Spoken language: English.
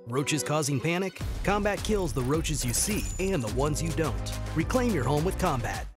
Roaches causing panic? Combat kills the roaches you see and the ones you don't. Reclaim your home with Combat.